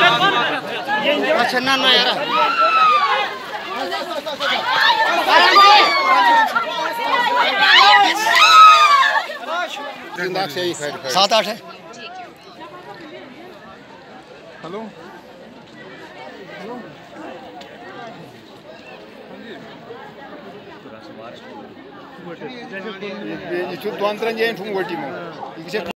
अच्छा ना ना यार सात आठ है। हेलो ये जो 2 अंतरंजे हैं ठुम गोटी में